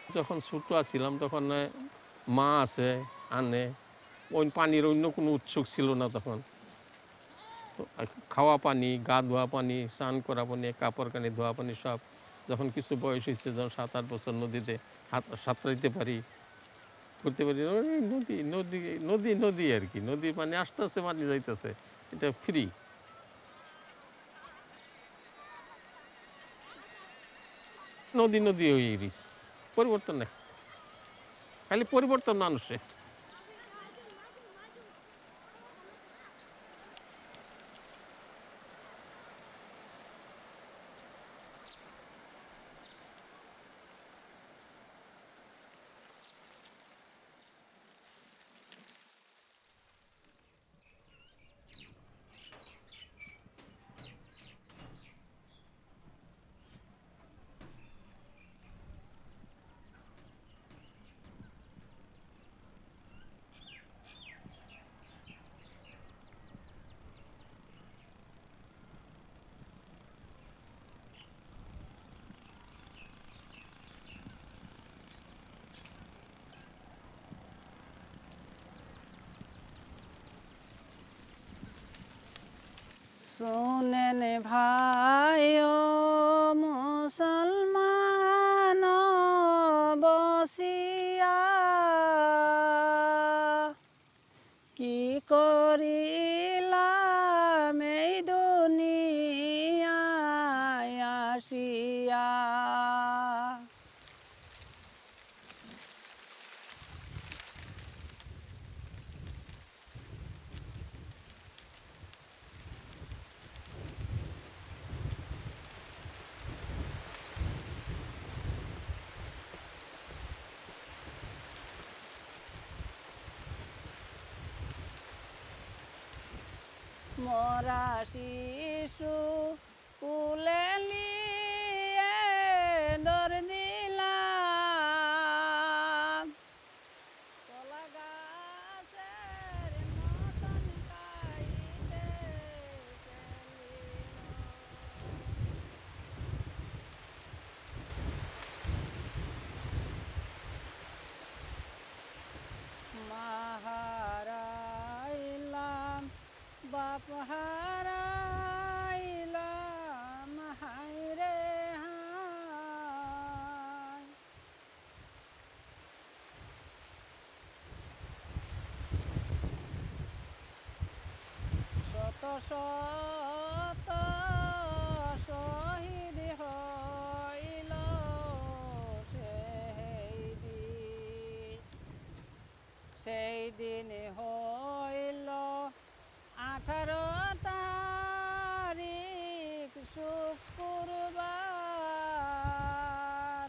যখন ছোট ছিলাম তখন মা আছে আনে ওই পানির অন্য কোনো উৎসুক ছিল না তখন খাওয়া পানি গা ধোয়া পানি স্নান করা পানি কাপড় কানি ধোয়া পানি সব যখন কিছু বয়স হয়েছে যখন 7-8 বছর নদীতে সাঁতরাইতে পারি করতে পারি নদী নদী নদী নদী আর কি নদীর পানি আসতেছে পানি যাইতেছে এটা ফ্রি নদী নদী হয়ে গেছে পরিবর্তন নেই খালি পরিবর্তন মানুষের सुनेन भाइयो मुसलमान बसिया की करिलाम এই দুনিয়ায় আসিয়া মরা শিশু কুলে নিয়ে দর দিলাম কলা গাছের মতন কাইতে মাহারাইলাম বাপ হারাইলাম হায় রে হায় শত শত শহীদ হইল সেই দিন হইল 18 তারিখ শুক্রবার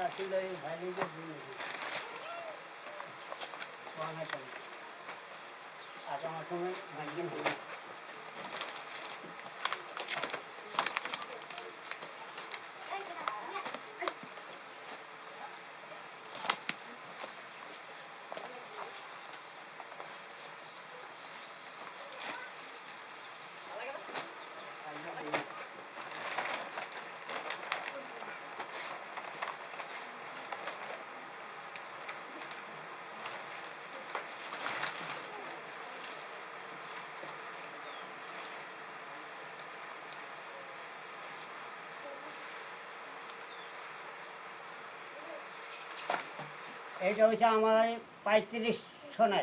ছিল এই ভাইলিকে দিয়ে আগামী সময় ভাগ্যিন হয়ে এটা হচ্ছে আমার 35 সনের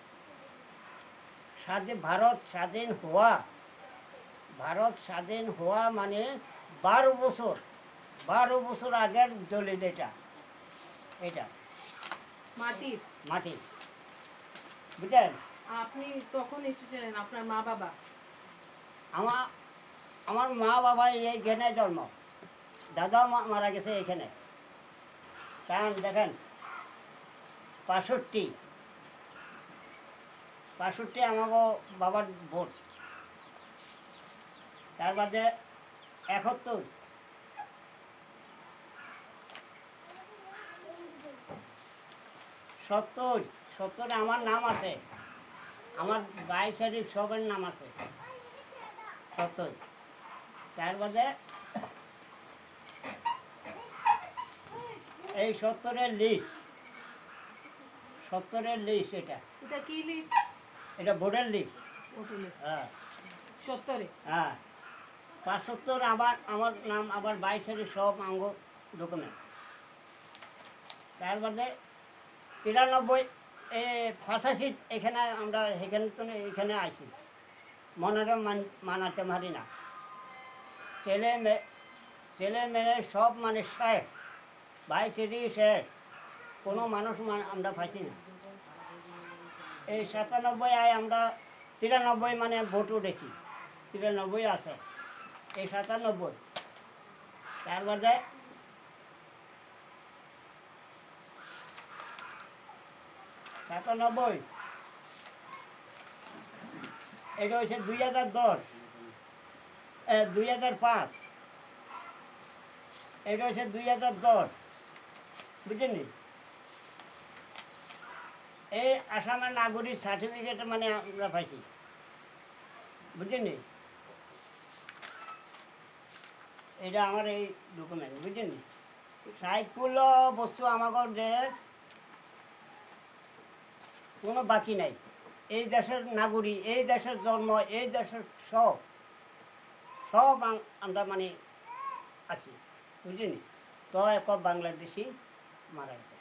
ভারত স্বাধীন হওয়া মানে 12 বছর আগের দলিল এটা মাটির মাটি বুঝলেন। আপনি কখন এসেছিলেন? আপনার মা বাবা? আমার মা বাবা এইখানে জন্ম, দাদা মারা গেছে এখানে। কারণ দেখেন 65 আমাকে বাবার ভোট, তার বাদে 71 আমার নাম আছে, আমার ভাই শরীফ সবের নাম আছে 70। তার বাদে এই 70-এর লিস্ট এটা এটা কি লিস্ট? এটা ভোটের লিস্ট। ভোটার লিস্ট হ্যাঁ 70-এ? হ্যাঁ 75 আমার নাম, আবার 22-এর সব আঙ্গ ডকুমেন্ট। তার বাদে 93 85 এখানে আমরা এখানে তো এখানে আসি, মনোরম মানাতে পারি না। ছেলে মেয়ে সব মানে শেষ, 22-এরই শেষ, কোনো মানুষ আমরা পাইছি না। এই 97 আমরা 93 মানে ভোট উঠেছি, 93 আছে, এই 97। তার বাদে 97 এটা হচ্ছে 2005, এটা হচ্ছে 2010, বুঝলেন। এই আসামের নাগরিক সার্টিফিকেট মানে আমরা পাইছি, বুঝলেন। এটা আমার এই ডকুমেন্ট, বুঝলেন। সাইকুল বস্তু আমাদের যে কোনো বাকি নাই, এই দেশের নাগরিক, এই দেশের জন্ম, এই দেশের সব আমরা মানে আছি, বুঝলেন। তো এক বাংলাদেশি মারা গেছে।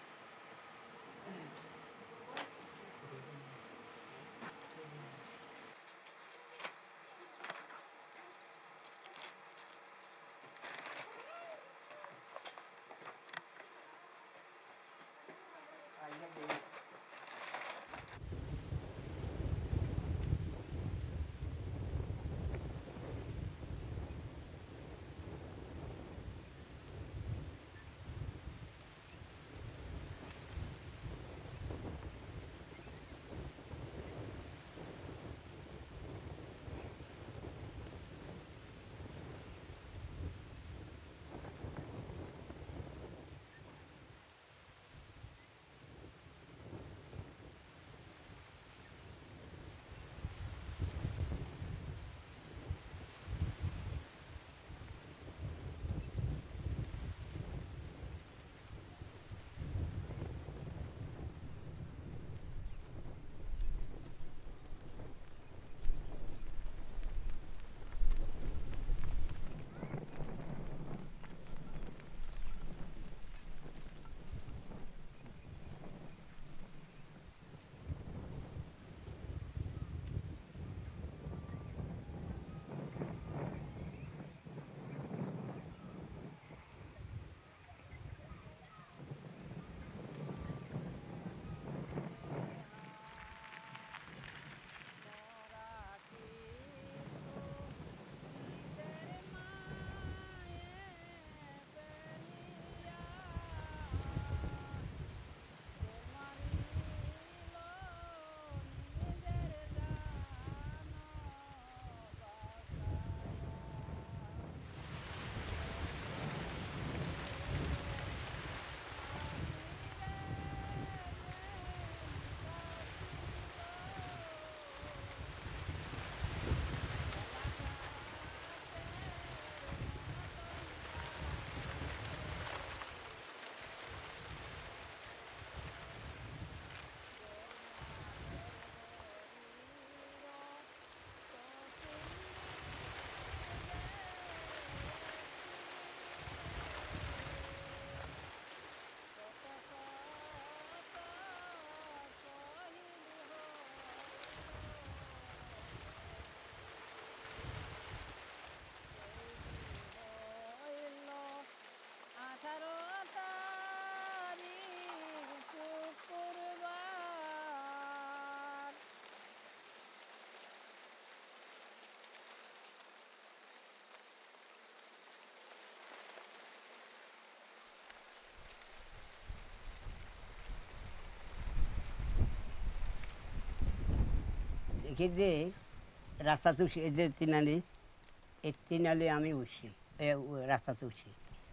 দেখি যে রাস্তাতে উঠছি, এই যে তিনালি, এই তিনালি আমি উঠছি, রাস্তাতে উঠছি,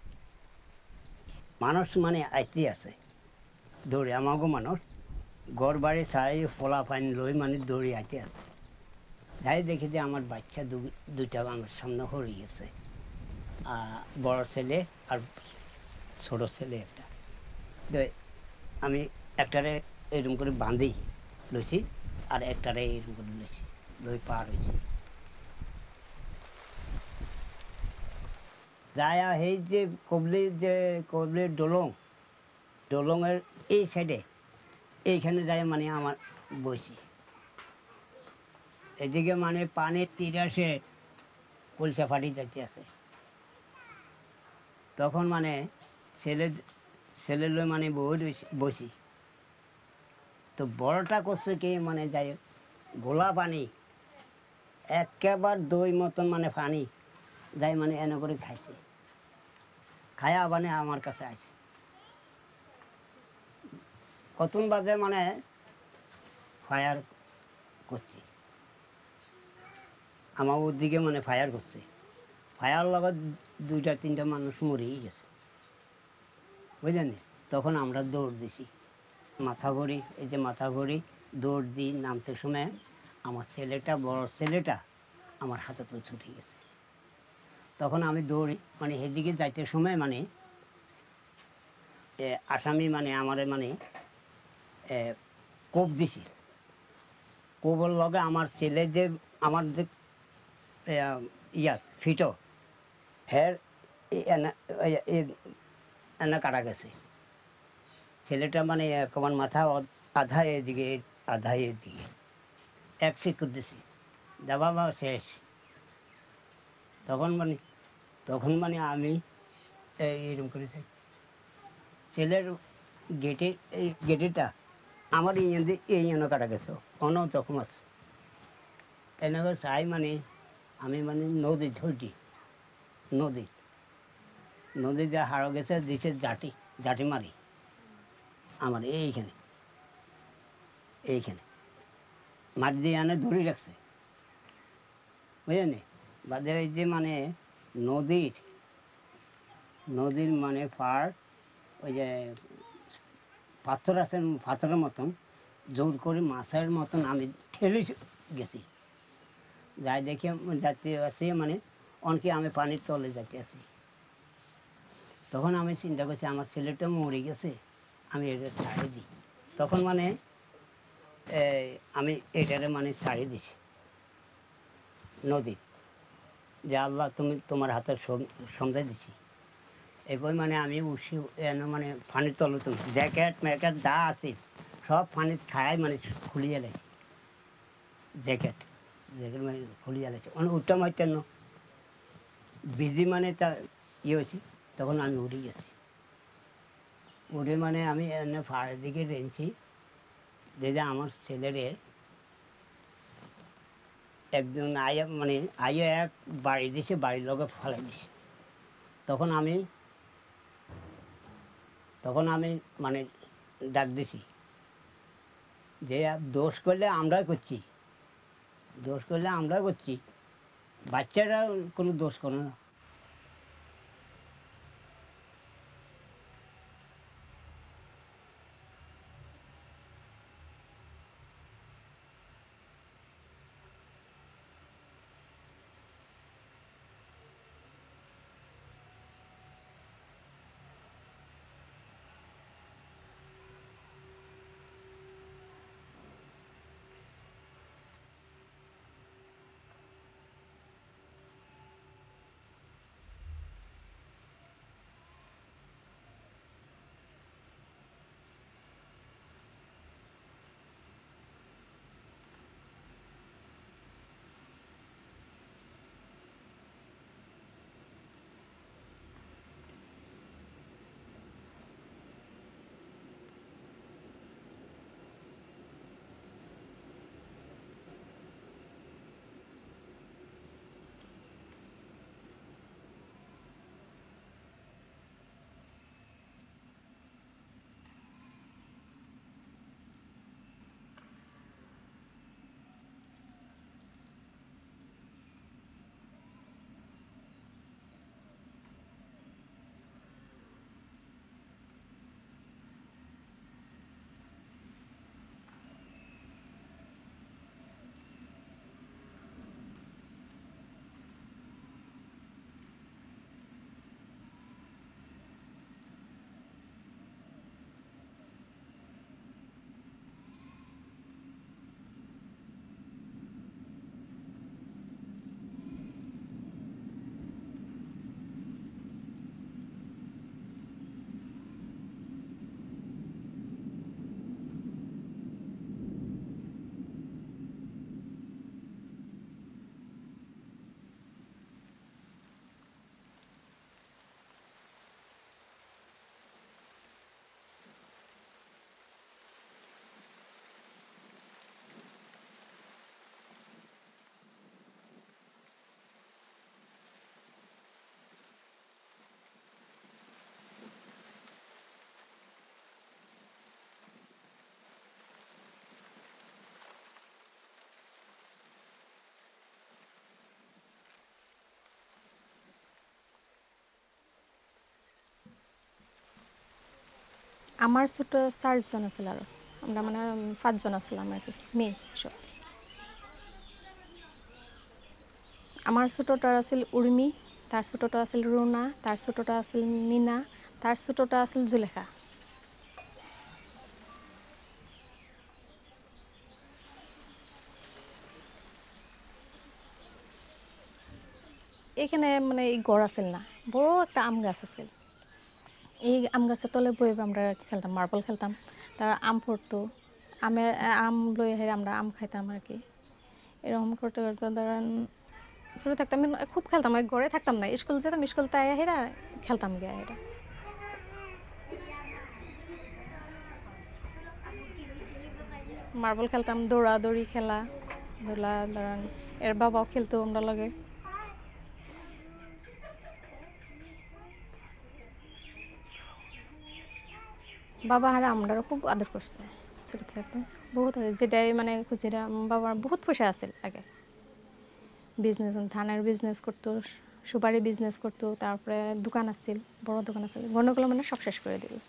মানুষ মানে আইতে আছে দৌড়ে, আমাকে মানুষ ঘর বাড়ি সারি ফলা ফাইন লই মানে দৌড়ে আইতে আছে। যাই দেখি যে আমার বাচ্চা দুইটা আমার সামনে হয়ে গেছে, বড় ছেলে আর ছোট ছেলে একটা। তো আমি একটারে এরকম করে বাঁধি লইছি, আর একটারে এরকম করে লইছি, লই পার হয়েছি। যায় এই যে কবলির ডলংয়ের এই সাইডে, এইখানে যায় মানে আমার বসি। এদিকে মানে পানির তিরাসে কলসা ফাটি যাচ্ছে আছে। তখন মানে ছেলে লই মানে বসি। তো বড়টা করছে কি মানে যাই গোলা পানি একেবারে দই মতন মানে পানি যাই মানে এনে করে খাইছে, খায়া মানে আমার কাছে আসে। কতক্ষণ বাদে মানে ফায়ার করছে, আমার ওদিকে মানে ফায়ার করছে। ফায়ার লগত দুইটা তিনটা মানুষ মরেই গেছে, বুঝলেন। তখন আমরা দৌড় দিছি, মাথা ভরি, এই যে মাথা ভরি দৌড় দিই। নামতে সময় আমার ছেলেটা, বড় ছেলেটা আমার হাতে তো ছুটে গেছে। তখন আমি দৌড়ি, মানে এদিকে যাইতে সময় মানে আসামি মানে আমার মানে কোপ দিছি। কোপের লগে আমার ছেলে যে আমার যে ফিটো হের এনে কাটা গেছে। ছেলেটা মানে আমার মাথা আধা এদিকে আধা এদিকে এক সিট করতেছি, দাবা বা শেষ। তখন মানে আমি এইরকম করেছি, ছেলের এই গেটেটা আমার এই এনে কাটা গেছে, অন্য তখন আছে। এনেকে চাই মানে আমি মানে নদী ঝুঁটি, নদী যা হারো গেছে দিছে জাটি মারি আমার এইখানে মাটি দিয়ে আনে ধরে রাখছে, বুঝলেন। বাদে এই যে মানে নদীর মানে পার, ওই যে পাথর আছে, পাথরের মতন জোর করে মাছের মতন আমি ঠেলে গেছি। যাই দেখি যাতে আছি মানে অনেকে আমি পানির তলে যাতে আছি। তখন আমি চিন্তা করছি আমার ছেলেটা মরে গেছে, আমি এটা ছাড়িয়ে দিই। তখন মানে আমি এটারে মানে ছাড়িয়ে দিছি নদী, যে আল্লাহ তুমি তোমার হাতে সন্ধ্যা দিছি। এরপর মানে আমি উঠছি মানে পানির তলে, তুমি জ্যাকেট ম্যাকেট যা আছে সব পানির খায় মানে খুলিয়ে লাগছে, জ্যাকেট মানে খুলিয়ে লাগছে। অনেক উঠতে মারতেন বিজি মানে তা হয়েছি। তখন আমি উঠে গেছি, উঠে মানে আমি এনে ফাড়ের দিকে রেঞ্চি, যে আমার ছেলেরে একজন আইয়া এক বাড়ি দিছে, বাড়ির লোকে ফেলাই দিছে। তখন আমি মানে ডাক দিছি যে দোষ করলে আমরাই করছি, বাচ্চারা কোনো দোষ করে না। আমার ছোট 4 জন আছিল আর আমরা মানে 5 জন আসলাম আর কি মেয়ে সব। আমার ছোটটার আছিল উর্মি, তার ছোটটা আছিল রুনা, তার ছোটটা আছিল মিনা, তার ছোটটা আছিল জুলেখা। এখানে মানে এই গড় আছিল না, বড় একটা আম গাছ আছিল। এই আম গাছের তলে বয়ে আমরা খেলতাম, মার্বল খেলতাম। তার আম পড়তো, আম লই হেরে আমরা আম খাইতাম আর কি। এরকম করতে করতে ধরেন ছোটো থাকতাম আমি খুব খেলতাম, ওই ঘরে থাকতাম না, স্কুল যেতাম, স্কুল তাই হেরা খেলতাম গিয়া হেরা। মার্বল খেলতাম, দৌড়াদৌড়ি খেলা ধরলা ধরেন এর বাবাও খেলতো আমরা লগে। বাবা হারা আমরাও খুব আদর করছে ছোটো থাকতে, বহুত যেটাই মানে যেটা বাবার বহুত পয়সা আছিল আগে। বিজনেস ধানের বিজনেস করতো, সুপারি বিজনেস করতো, তারপরে দোকান আছিল, বড় দোকান আছিল, গণগুলো মানে সব শেষ করে দিল।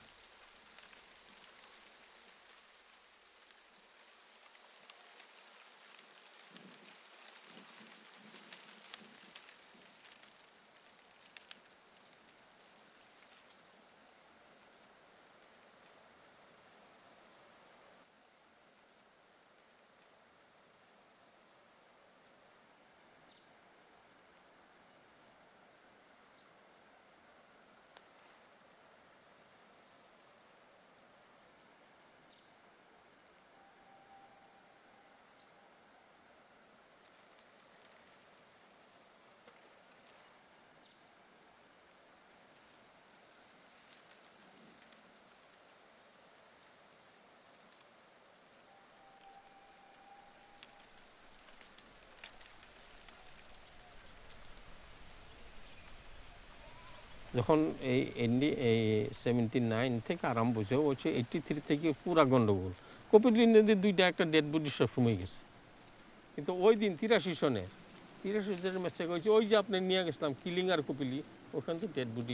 যখন এই 79 থেকে আরম্ভ হয়েছে 83 থেকে পুরা গন্ডগোল। কপিলী নদীর 2টা একটা ডেড বডি সব সময় গেছে, কিন্তু ওই দিন 83 সনে 83 জনের মেসেজ হয়েছে ওই যে আপনি নিয়ে গেছিলাম কিলিং আর কপিলী, ওখানে তো ডেড বডি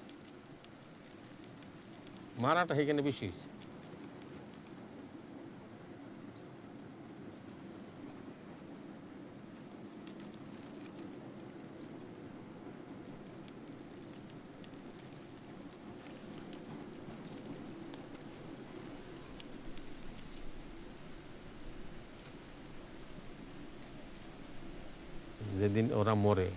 মারাটা সেখানে বেশি হয়েছে। যেদিন ওরা মরে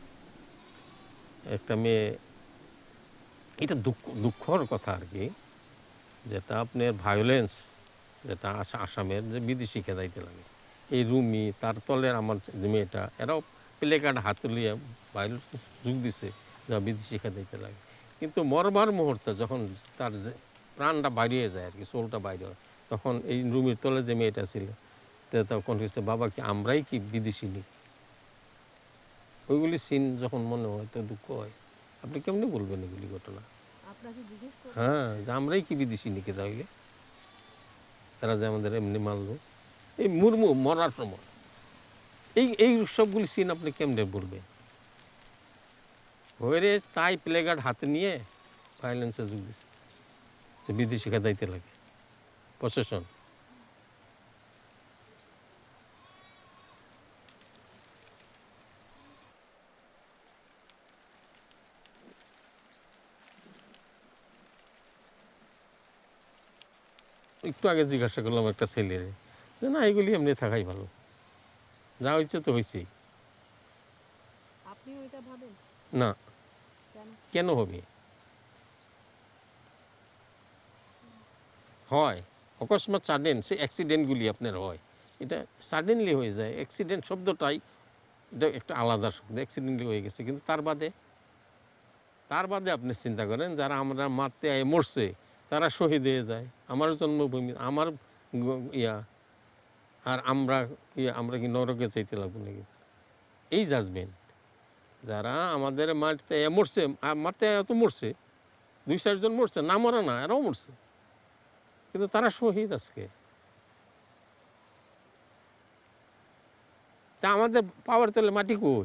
একটা মেয়ে, এটা দুঃখর কথা আর কি, যেটা আপনার ভায়োলেন্স যেটা আসামের যে বিদেশি খেদাইতে লাগে। এই রুমি তার তলের আমার যে মেয়েটা, এরাও প্লে কার্ড হাতুলিয়ে ভায়োলেন্স যোগ দিছে যা বিদেশি খেদাইতে লাগে। কিন্তু মরবার মুহূর্তে যখন তার যে প্রাণটা বাইরে যায় আর কি, সোলটা বাইরে হয়, তখন এই রুমির তলে যে মেয়েটা ছিল তখন হচ্ছে বাবা কি আমরাই কি বিদেশি নি? ওইগুলি সিন যখন মনে হয় তো দুঃখ হয়। আপনি কেমনি বলবেন এগুলি ঘটনা? হ্যাঁ, যে আমরাই কি বিদেশি নিকে তাহলে, তারা যে আমাদের এমনি মারলো এই মুর্মু মরার সময়, এই সবগুলি সিন আপনি কেমনে বলবেন? হয়ে তাই প্লেগার্ড হাতে নিয়ে ভায়োলেন্সে যোগ দিছে, যে বিদেশি খেদাইতে লাগে প্রশাসন। একটু আগে জিজ্ঞাসা করলাম একটা ছেলের, যে না এগুলি এমনি থাকাই ভালো, যা হয়েছে তো হয়েছেই। না, কেন হবে? হয় অকস্মাৎ সাডেন সে অ্যাক্সিডেন্টগুলি আপনার হয়, এটা সাডেনলি হয়ে যায়। অ্যাক্সিডেন্ট শব্দটাই এটা একটা আলাদা শব্দ, অ্যাক্সিডেন্টলি হয়ে গেছে। কিন্তু তার বাদে আপনি চিন্তা করেন যারা আমরা মারতে আয় মরছে তারা শহীদ হয়ে যায়, আমার জন্মভূমি আমার ইয়া, আর আমরা কি নরকে চাইতে লাগবো নাকি? এই জাজমেন্ট যারা আমাদের মারতে মরছে, মারতে তো মরছে, 2-4 জন মরছে, না মরা না, এরাও মরছে, কিন্তু তারা শহীদ আজকে। তা আমাদের পাওয়ার তেলে মাটি কই?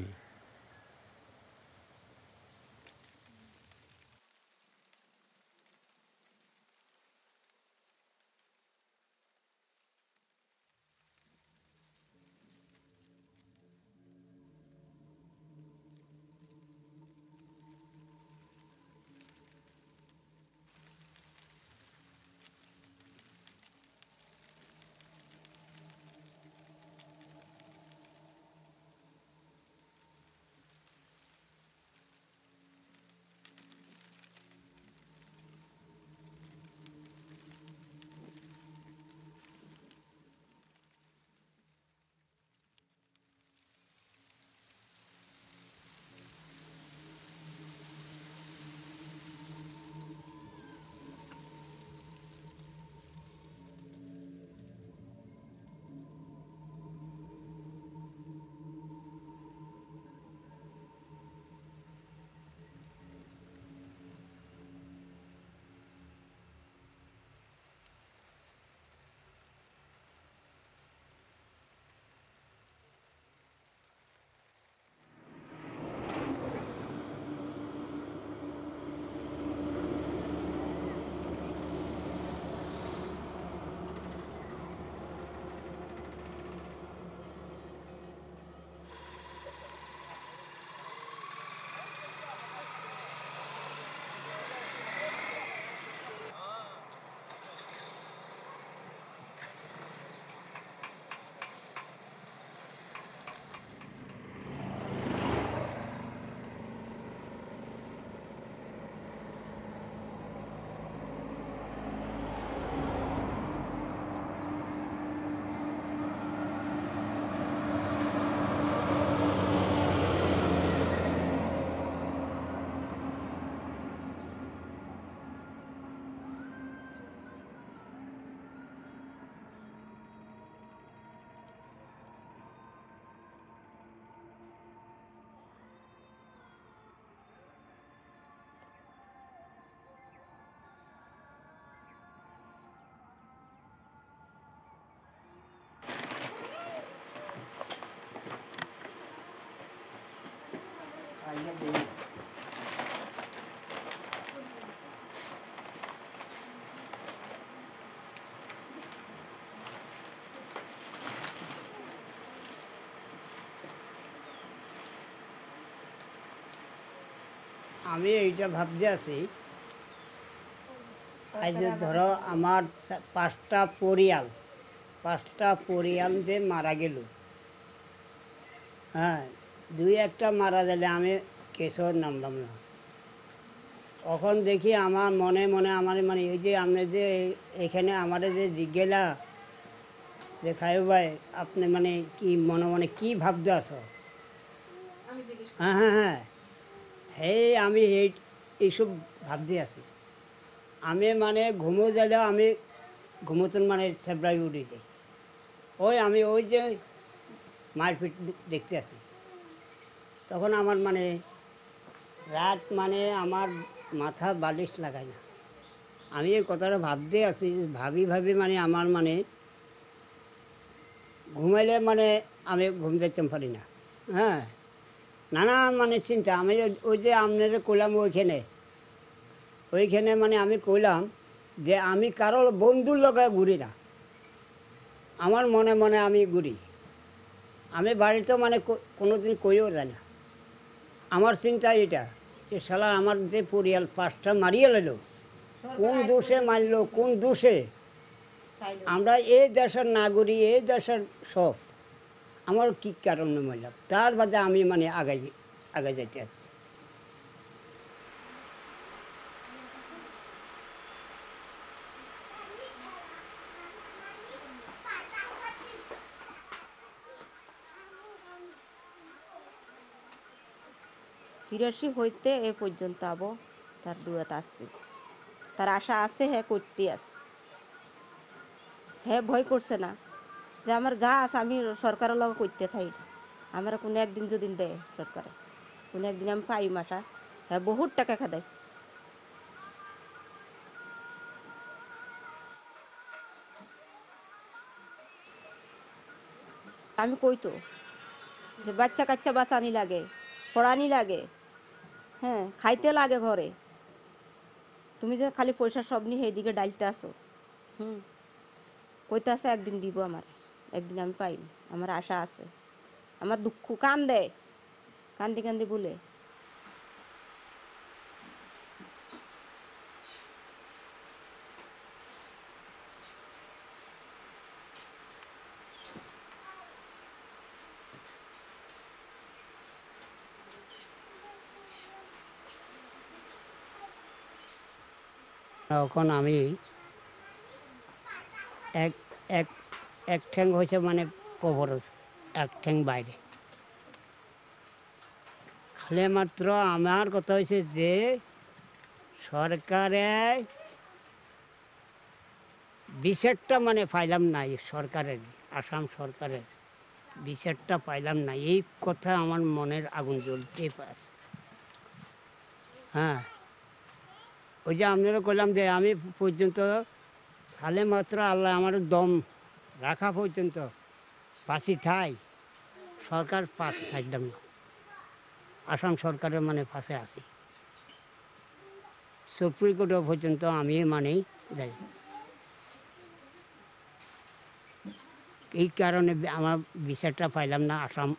আমি এইটা ভাবতে আছি আজ যে ধরো আমার পাঁচটা পরিয়াল যে মারা গেল, হ্যাঁ, দুই একটা মারা গেলে আমি কেশর নামলাম না। তখন দেখি আমার মনে মনে আমার মানে এই যে আপনি যে এখানে আমাদের যে জিজ্ঞেলা যে খায়ু ভাই আপনি মানে কি মনে মনে কি ভাবতে আসো? আমি জিজ্ঞেস হ্যাঁ হ্যাঁ হ্যাঁ আমি এইসব ভাবতে আছি। আমি মানে ঘুমো গেলেও আমি ঘুমোতন মানে সেবরাই উঠে যাই। আমি ওই যে মারপিট দেখতে আসি, তখন আমার মানে রাত মানে আমার মাথা বালিশ লাগায় না। আমি এই কথাটা ভাবতে আছি, ভাবি মানে আমার মানে ঘুমাইলে মানে আমি ঘুম যেতে পারি না। হ্যাঁ, নানা মানে চিন্তা। আমি ওই যে আপনাদের কইলাম ওইখানে মানে আমি কইলাম যে আমি কারো বন্ধুর লগে ঘুরি না, আমার মনে মনে আমি ঘুরি। আমি বাড়িতে মানে কোনোদিন কইও যায় না। আমার চিন্তা এটা যে শালা আমার যে পরিয়াল পাঁচটা মারিয়ে লাইল, কোন দোষে মারলো, কোন দোষে? আমরা এই দেশের নাগরিক, এই দেশের সব, আমার কী কারণে মারলাম, তার বাদে আমি মানে আগে যাইতে আছি। তিরাশি হইতে এ পর্যন্ত আবো তার দুয়াত আসছে, তার আশা আছে, হ্যাঁ করতে আছে, হ্যাঁ ভয় করছে না যে আমার যা আছে আমি সরকারের লগে করতে থাই। আমার কোনো একদিন যদি দেয় সরকারে, কোনো একদিন আমি পাই মাসা, হ্যাঁ বহুত টাকা খাদাইছে। আমি কইতো যে বাচ্চা কাচ্চা বাঁচানি লাগে, পড়ানি লাগে, হ্যাঁ খাইতে লাগে ঘরে, তুমি যে খালি পয়সা সব নিয়ে এইদিকে ডালতে আসো। কইতে আছে একদিন দিব, আমার একদিন আমি পাইম, আমার আশা আছে। আমার দুঃখ কান্দে, কান্দি কান্দি বলে তখন আমি এক এক এক ঠ্যাং হয়েছে মানে কবর, এক ঠ্যাং বাইরে। খালি মাত্র আমার কথা হয়েছে যে সরকারে বিচারটা মানে পাইলাম না, সরকারের আসাম সরকারের বিচারটা পাইলাম না, এই কথা আমার মনের আগুন জ্বলতে আছে। হ্যাঁ, ওই যে আপনারা কইলাম যে আমি পর্যন্ত খালে মাত্র আল্লাহ আমার দম রাখা পর্যন্ত ফাঁসি থাই, সরকার পাশ ছাড়লাম না, আসাম সরকারের মানে ফাঁসে আছি, সুপ্রিম কোর্টও পর্যন্ত আমি মানে যাই। এই কারণে আমার বিচারটা পাইলাম না, আসাম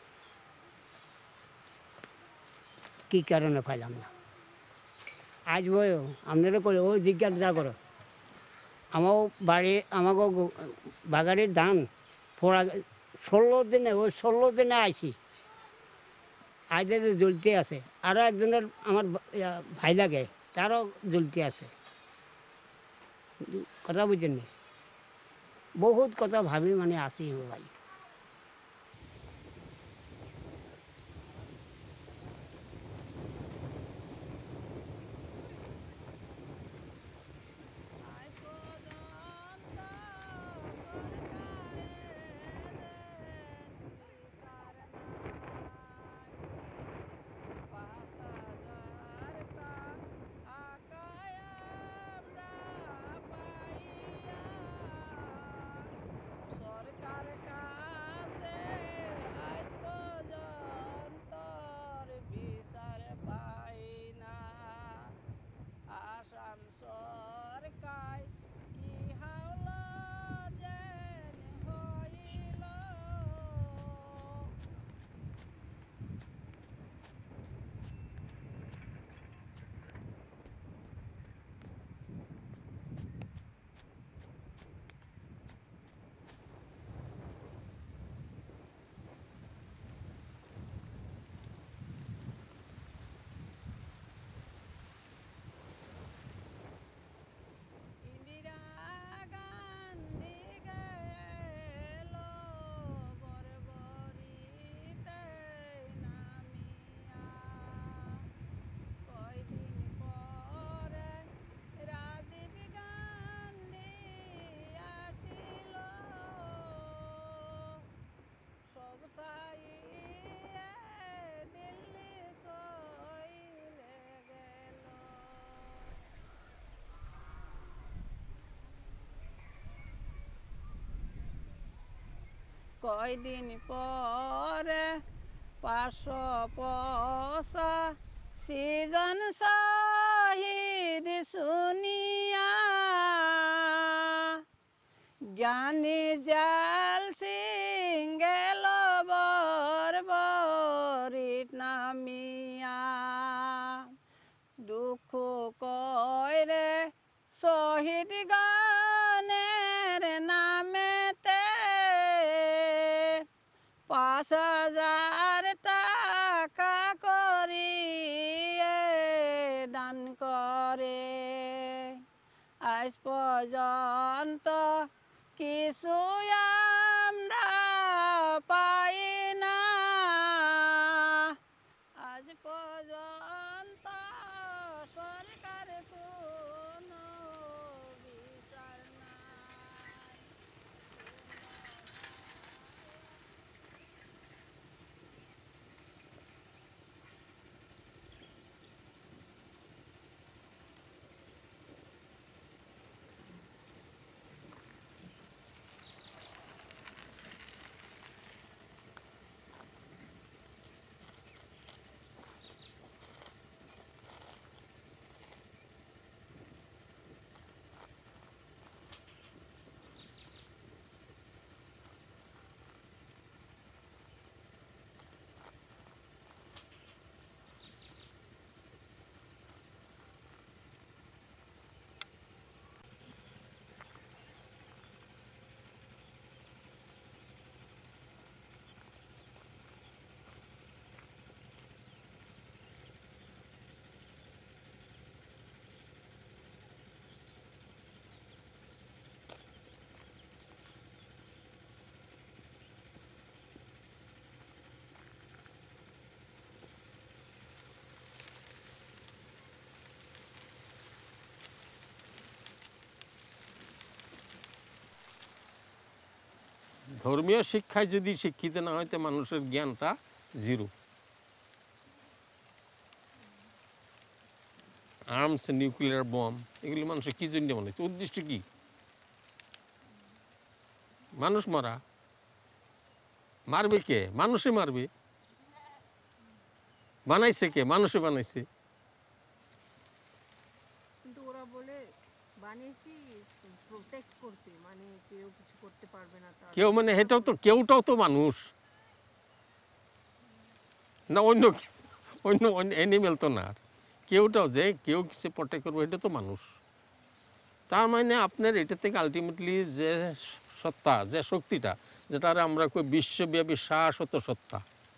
কী কারণে পাইলাম না। আজ বই আপনারা করে ও জিজ্ঞাসা করো, আমার বাড়ি আমাকে বাগানের ধান ফোড়া 16 দিনে, ওই 16 দিনে আইছি, আজ জ্বলতে আছে। আরও একজনের আমার ভাই লাগে, তারও জ্বলতে আছে। কথা বুঝছেন নি, বহুত কথা ভাবি মানে আসি ভাই। সরকার কয়দিন পরে 585 জন শহীদ শুনিয়া জ্ঞানী জাল সিং গেল বর্বরিত নামিয়া দুঃখ কইরে শহীদ গানের নামেতে 5,000 টাকা করিয়ে দান করে আজ পর্যন্ত কিছু আমরা পাই না আজ পর্যন্ত সরকার কোনো বিচার নাই ধর্মীয় শিক্ষায় যদি শিক্ষিত না হয় তো মানুষের জ্ঞানটা জিরো। আর্মস, নিউক্লিয়ার বম এগুলি মানুষের কী জন্য বানাইছে, উদ্দেশ্য কি? মানুষ মারা, মারবে কে? মানুষে মারবে। বানাইছে কে? মানুষে বানাইছে। কিন্তু ওরা বলে বানিয়েছি প্রোটেক্ট করতে, মানে কেউ কিছু করতে পারবে না তার। কেউ মানে এটাও তো, কেউটাও তো মানুষ না, অন্য অন্য অ্যানিমেল তো না। আর কেউটাও যে কেউ কিছু প্রটেক্ট করবো এটা তো মানুষ। তার মানে আপনার এটা থেকে আলটিমেটলি যে সত্তা, যে শক্তিটা, যেটা আমরা কই বিশ্বব্যাপী শাশ্বত সত্তা,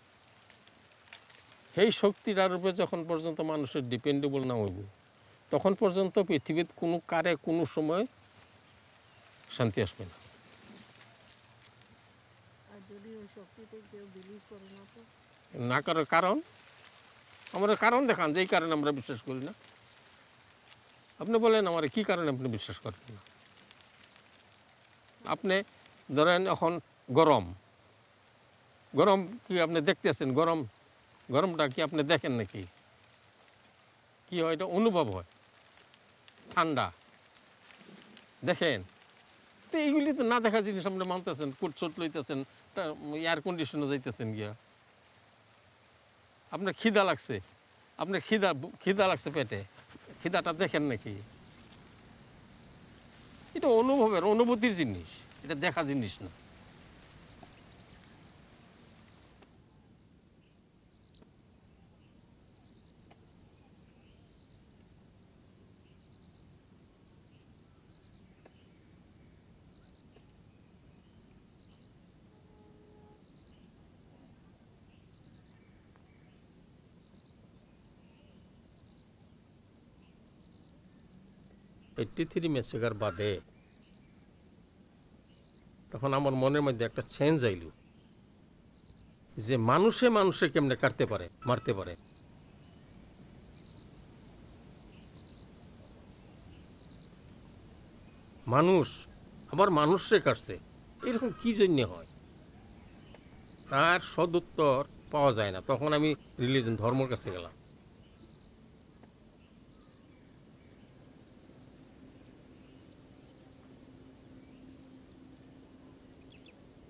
সেই শক্তিটার উপরে যখন পর্যন্ত মানুষের ডিপেন্ডেবল না হইব তখন পর্যন্ত পৃথিবীর কোনো কারে কোনো সময় শান্তি আসবে না। আর যদি ওই শক্তিতে কেউ বিলিভ করে না তো না করার কারণ, আমরা কারণ দেখান যে এই কারণে আমরা বিশ্বাস করি না। আপনি বলেন আমার কী কারণে আপনি বিশ্বাস করেন না? আপনি ধরেন এখন গরম, গরম কি আপনি দেখতেছেন? গরম, গরমটা কি আপনি দেখেন নাকি? কি হয়? এটা অনুভব হয়। ঠান্ডা দেখেন তো, এইগুলি তো না দেখা জিনিস আপনি মানতেছেন, কুটছুট লইতেছেন, এয়ার কন্ডিশনে যাইতেছেন গিয়া। আপনার খিদা লাগছে, আপনার খিদা লাগছে পেটে, খিদাটা দেখেন নাকি? এটা অনুভবের, অনুভূতির জিনিস, এটা দেখা জিনিস না। থ্রি ম্যাসেকার বাদে তখন আমার মনের মধ্যে একটা চেঞ্জ আইল যে মানুষে মানুষে কেমনে কাটতে পারে, মারতে পারে। মানুষ আবার মানুষে কাটছে, এরকম কি জন্য হয়? তার সদুত্তর পাওয়া যায় না। তখন আমি রিলিজন, ধর্মের কাছে গেলাম।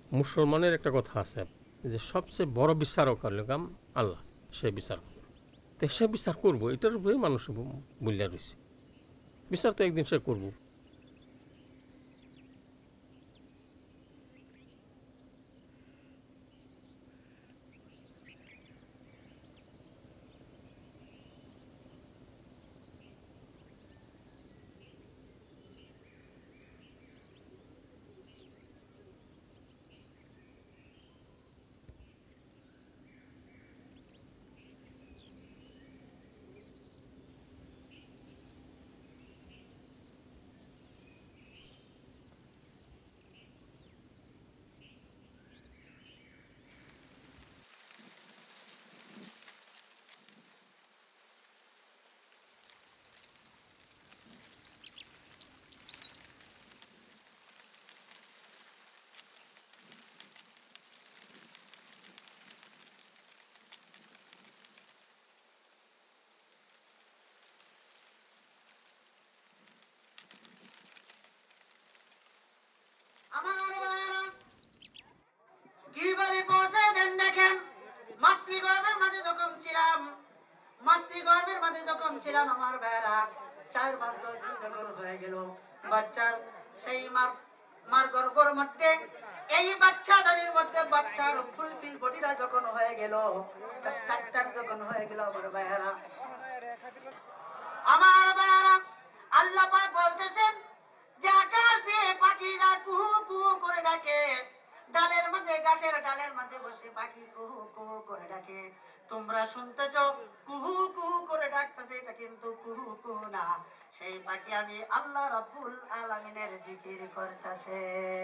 মুসলমানের একটা কথা আছে যে সবচেয়ে বড় বিচারক হলো কাম আল্লাহ, সে বিচার করবে। তো সে বিচার করবো, এটার উপরে মানুষ বলিয়া রয়েছে। বিচার তো একদিন সে করবো। আমার বাবারা কিভাবে পৌঁছে দেন দেখেন। মাতৃগর্ভের মাঝে যখন ছিলাম, মাতৃগর্ভের মাঝে যখন ছিলাম আমার ভাইয়েরা, 4 মাস যখন হয়ে গেল বাচ্চার, সেই মার গর্ভের মধ্যে এই বাচ্চাদানির মধ্যে বাচ্চার ফুলফিল বডিটা যখন হয়ে গেল, স্ট্রাকচার যখন হয়ে গেল আমার ভাইয়েরা, আমার ভাইয়েরা, আল্লাহ পাক বলতেছেন যে আকাশ দিয়ে পাখিরা কুহু কুহু করে ডাকে, ডালের মধ্যে গাছের ডালের মধ্যে বসে পাখি কুহু কুহু করে ডাকে। তোমরা শুনতেছো কুহু কুহু করে ডাকতেছে, এটা কিন্তু কুহু কুহু না, সেই পাখি আমি আল্লাহ রাব্বুল আলামিনের জিকির করতেছে।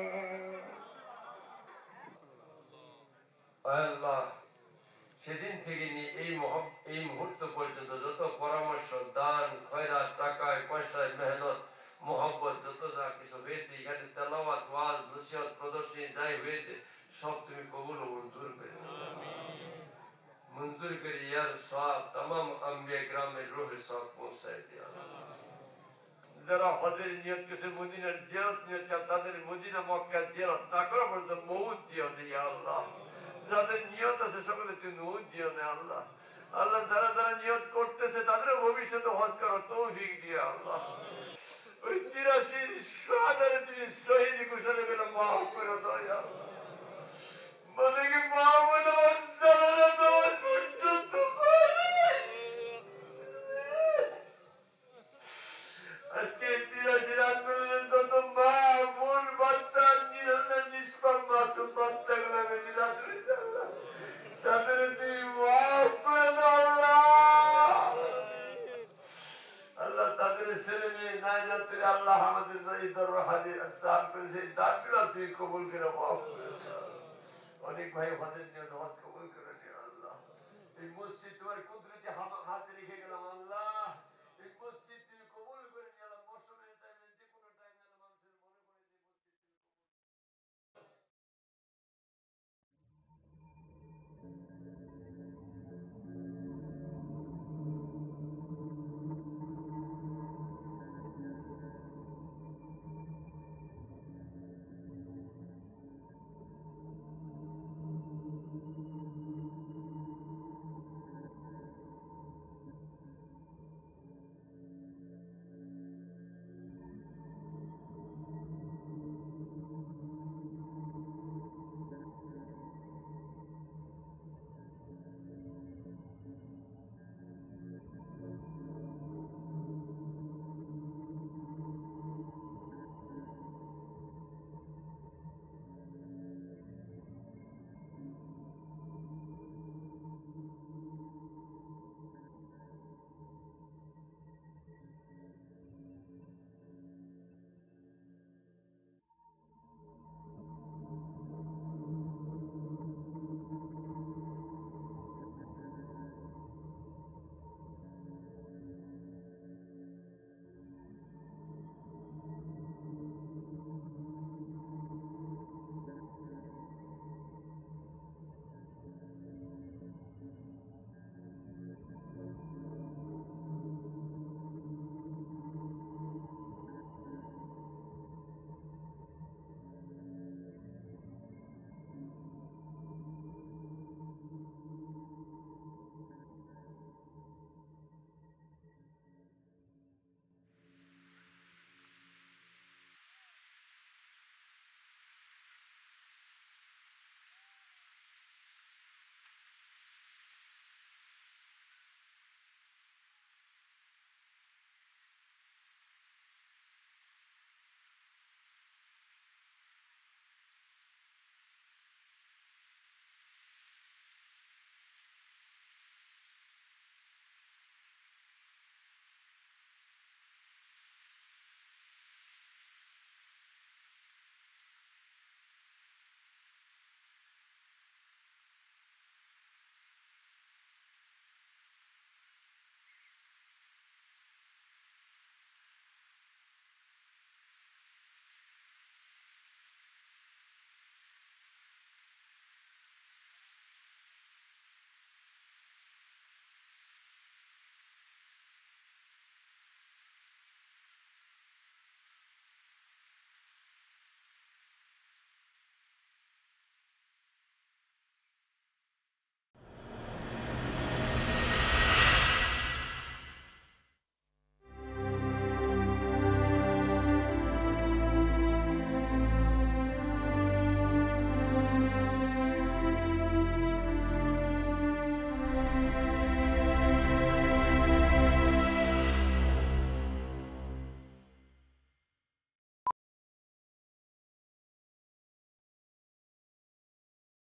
আল্লাহ, সেদিন থেকে নিয়ে এই মুহূর্ত পর্যন্ত যত পরামর্শ, দান, খয়রাত, টাকায় পয়সায়, মেহনত, মোহব্বত, যত যা কিছু হয়েছে এখানে, তেলাওয়াত, ওয়াজ, নসিহত, প্রদর্শনী যাই হয়েছে সব তুমি কবুল ও মঞ্জুর করে মঞ্জুর করে ইয়ার সব तमाम আম্বিয়া গ্রামের রূহে সব পৌঁছায় দিও। যারা হজের নিয়ত করেছে, মদিনার জিয়ারত নিয়ত করে, তাদের মদিনা মক্কা জিয়ারত না করা পর্যন্ত মউত দিও ইয়া আল্লাহ। যাদের নিয়ত আছে সকলে তুমি মউত দিও না আল্লাহ। আল্লাহ, যারা যারা নিয়ত করতেছে তাদের ভবিষ্যতে হজ করার তৌফিক দিও আল্লাহ। ওই 83 শাহাদাতে তুমি শহীদ ঘোষণা করে মাফ করে দাও ইয়া আল্লাহ। বলে কি মাহমুদ আমার সালানা নামাজ পর্যন্ত আজকে 83 আন্দোলনের যত মা, বোন, বাচ্চা, নিষ্পাপ মাসুম বাচ্চাগুলো মেদিনা ধরেছে আল্লাহ, তাদের তুমি মাফ করে দাও আল্লাহ। আল্লাহ, তাদের ছেলে মেয়ে নাই রাত্রে আল্লাহ আমাদের ঈদের হাজির সাহায্য করেছে, দানগুলো তুমি কবুল করে মাফ করে দাও। অনেক ভাই হজের নিয়ত হজ কবুল করে নিও আল্লাহ। এই মসজিদ